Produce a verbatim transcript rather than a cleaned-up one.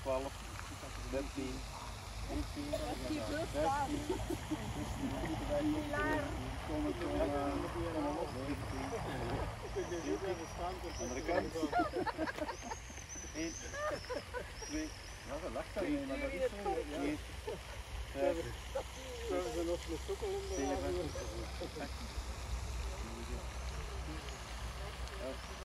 twaalf, dertien, veertien, zestien, kom ik kom op, andere kant. één, twee, ja dat lacht dan mee, maar dat is zo. vier, vijf, zeven, acht.